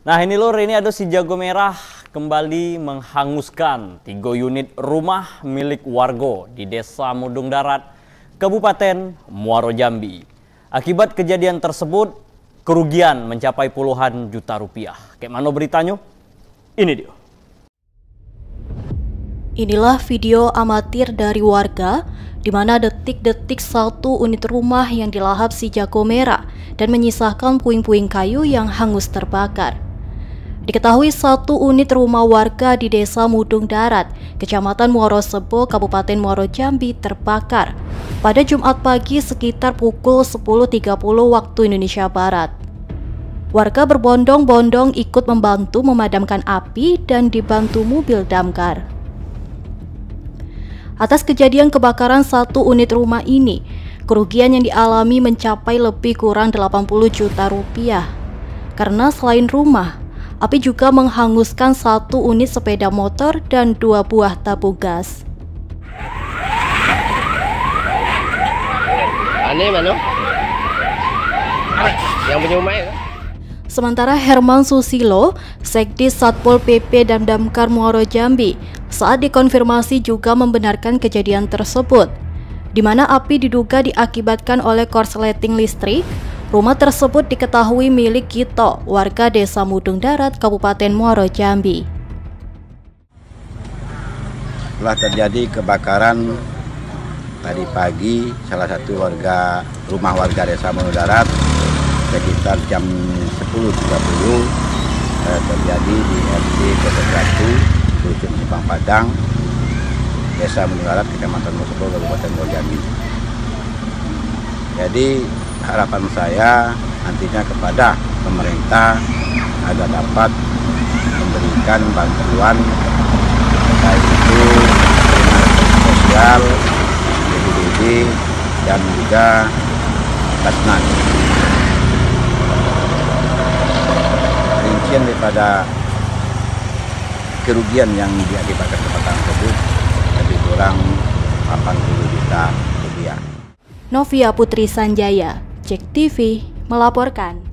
Nah ini lur, ini ada si jago merah kembali menghanguskan 3 unit rumah milik warga di Desa Mudung Darat, Kabupaten Muaro Jambi. Akibat kejadian tersebut, kerugian mencapai puluhan juta rupiah. Kayak mana beritanya? Ini dia. Inilah video amatir dari warga di mana detik-detik satu unit rumah yang dilahap si jago merah dan menyisakan puing-puing kayu yang hangus terbakar. Diketahui satu unit rumah warga di Desa Mudung Darat, Kecamatan Muaro Sebo, Kabupaten Muaro Jambi terbakar pada Jumat pagi sekitar pukul 10.30 waktu Indonesia Barat. Warga berbondong-bondong ikut membantu memadamkan api dan dibantu mobil damkar. Atas kejadian kebakaran satu unit rumah ini, kerugian yang dialami mencapai lebih kurang 80 juta rupiah. Karena selain rumah, api juga menghanguskan satu unit sepeda motor dan 2 buah tabung gas. Aneh mana? Yang punya rumah ya? Sementara Herman Susilo, Sekdis Satpol PP dan Damkar Muaro Jambi, saat dikonfirmasi juga membenarkan kejadian tersebut, di mana api diduga diakibatkan oleh korsleting listrik. Rumah tersebut diketahui milik Gito, warga Desa Mudung Darat, Kabupaten Muaro Jambi. Telah terjadi kebakaran tadi pagi salah satu rumah warga Desa Mudung Darat sekitar jam 10.30 terjadi di RT 01 Dusun Simpang Padang, Desa Mudung Darat, Kecamatan Muaro Sebo, Kabupaten Muaro Jambi. Jadi harapan saya nantinya kepada pemerintah agar dapat memberikan bantuan baik itu sosial, BPBD dan juga Basnas. Rincian daripada kerugian yang diakibatkan kebakaran tersebut lebih kurang 80 juta rupiah. Novia Putri Sanjaya, JEK TV melaporkan.